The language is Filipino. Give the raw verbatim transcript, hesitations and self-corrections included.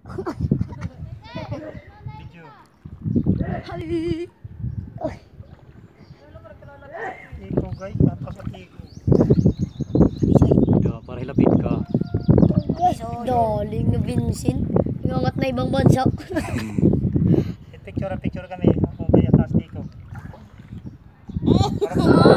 Video. Hi. Iko guys, napakatiko. Ito, para hilapit ka. Daling na Vincent. Ingangat na ibang bansa. Picture picture kami. Ako kaya taas tiko. Para